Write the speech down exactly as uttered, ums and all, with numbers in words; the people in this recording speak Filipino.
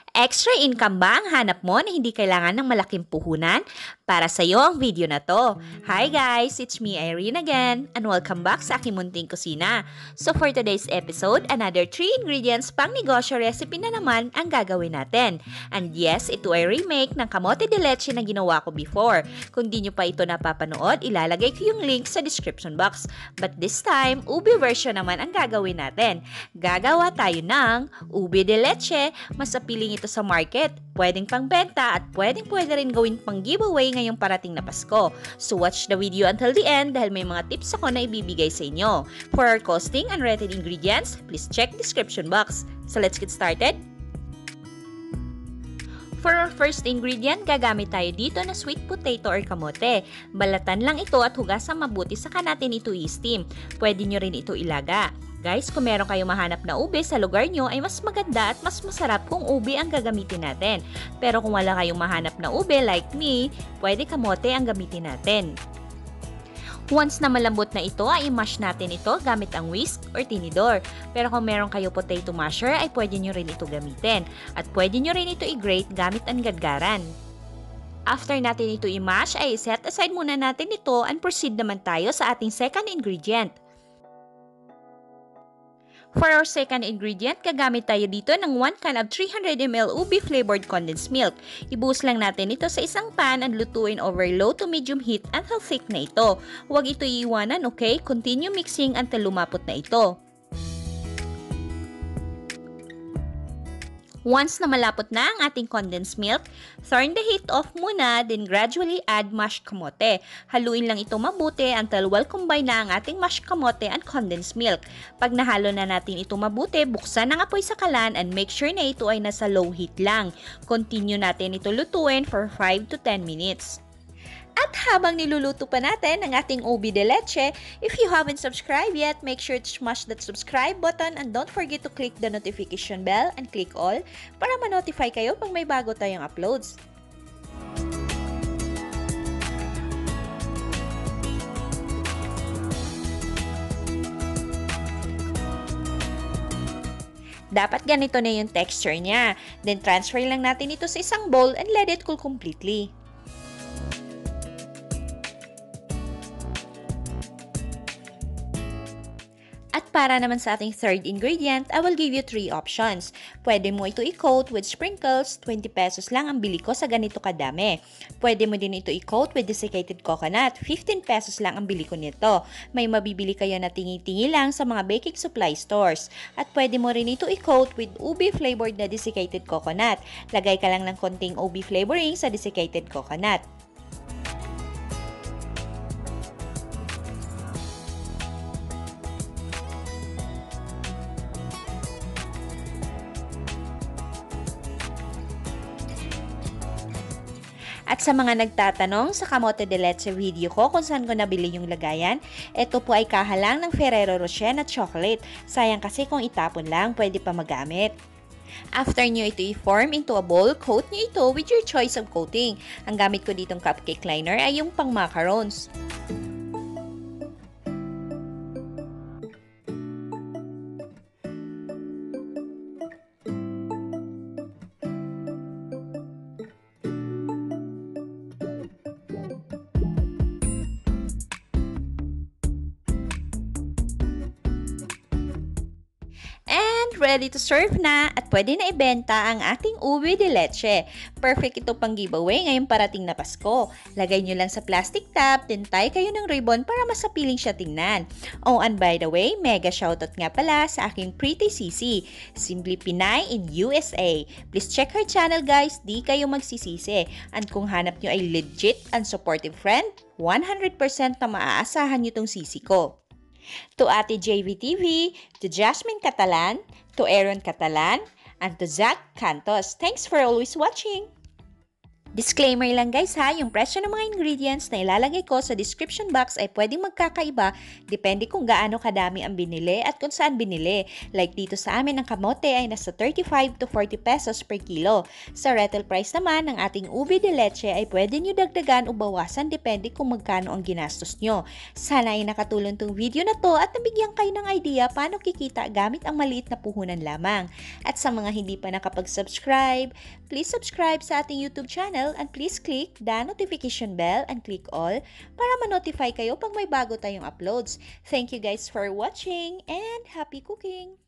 Extra income ba ang hanap mo na hindi kailangan ng malaking puhunan? Para sa iyo ang video na to. Hi guys, it's me Irene again and welcome back sa aking munting kusina. So for today's episode, another three ingredients pang negosyo recipe na naman ang gagawin natin. And yes, ito ay remake ng kamote de leche na ginawa ko before. Kung di nyo pa ito napapanood, ilalagay ko yung link sa description box. But this time, ube version naman ang gagawin natin. Gagawa tayo ng ube de leche, mas appealing ito sa market, pwedeng pangbenta at pwedeng pwede rin gawin pang giveaway ngayong parating na Pasko. So watch the video until the end dahil may mga tips ako na ibibigay sa inyo. For our costing and rated ingredients, please check description box. So let's get started. For our first ingredient, gagamit tayo dito na sweet potato or kamote. Balatan lang ito at hugasan mabuti saka natin ito i-steam. Pwede nyo rin ito ilaga. Guys, kung meron kayong mahanap na ube sa lugar nyo ay mas maganda at mas masarap kung ube ang gagamitin natin. Pero kung wala kayong mahanap na ube like me, pwede kamote ang gamitin natin. Once na malambot na ito, ay i-mash natin ito gamit ang whisk or tinidor. Pero kung meron kayo potato masher, ay pwede nyo rin ito gamitin. At pwede nyo rin ito i-grate gamit ang gadgaran. After natin ito i-mash, ay set aside muna natin ito and proceed naman tayo sa ating second ingredient. For our second ingredient, gagamit tayo dito ng one can of three hundred milliliters ube flavored condensed milk. Ibuhos lang natin ito sa isang pan at lutuin over low to medium heat until thick na ito. Huwag ito iiwanan, okay? Continue mixing until lumapot na ito. Once na malapot na ang ating condensed milk, turn the heat off muna, then gradually add mashed kamote. Haluin lang ito mabuti until well combined na ang ating mashed kamote and condensed milk. Pag nahalo na natin ito mabuti, buksan ang apoy sa kalan and make sure na ito ay nasa low heat lang. Continue natin ito lutuin for five to ten minutes. At habang niluluto pa natin ang ating ube de leche, if you haven't subscribed yet, make sure to smash that subscribe button and don't forget to click the notification bell and click all para ma-notify kayo pag may bago tayong uploads. Dapat ganito na yung texture niya. Then transfer lang natin ito sa isang bowl and let it cool completely. At para naman sa ating third ingredient, I will give you three options. Pwede mo ito i-coat with sprinkles, twenty pesos lang ang bili ko sa ganito kadami. Pwede mo din ito i-coat with desiccated coconut, fifteen pesos lang ang bili ko nito. May mabibili kayo na tingi-tingi lang sa mga baking supply stores. At pwede mo rin ito i-coat with ube flavored na desiccated coconut. Lagay ka lang ng konting ube flavoring sa desiccated coconut. At sa mga nagtatanong sa kamote de leche video ko kung saan ko nabili yung lagayan, ito po ay kahalang ng Ferrero Rocher na chocolate. Sayang kasi kung itapon lang, pwede pa magamit. After nyo ito i-form into a bowl, coat nyo ito with your choice of coating. Ang gamit ko ditong cupcake liner ay yung pang macarons. Ready to serve na at pwede na ibenta ang ating ube de leche. Perfect ito pang giveaway ngayong parating na Pasko. Lagay nyo lang sa plastic top, then tie kayo ng ribbon para mas appealing siya tingnan. Oh, and by the way, mega shoutout nga pala sa aking pretty sisi, Simply Pinay in U S A. Please check her channel guys, di kayo magsisisi. And kung hanap nyo ay legit and supportive friend, one hundred percent na maaasahan nyo tong sisi ko. To Ate J V T V, to Jasmine Catalan, to Aaron Catalan, and to Zach Cantos. Thanks for always watching! Disclaimer lang guys ha, yung presyo ng mga ingredients na ilalagay ko sa description box ay pwedeng magkakaiba depende kung gaano kadami ang binili at kung saan binili. Like dito sa amin ang kamote ay nasa thirty-five to forty pesos per kilo. Sa retail price naman ng ating ube de leche ay pwede nyo dagdagan o bawasan depende kung magkano ang ginastos nyo. Sana ay nakatulong tong video na to at nabigyan kayo ng idea paano kikita gamit ang maliit na puhunan lamang. At sa mga hindi pa nakapag-subscribe, please subscribe sa ating YouTube channel and please click the notification bell and click all para ma-notify kayo pag may bago tayong uploads. Thank you guys for watching and happy cooking!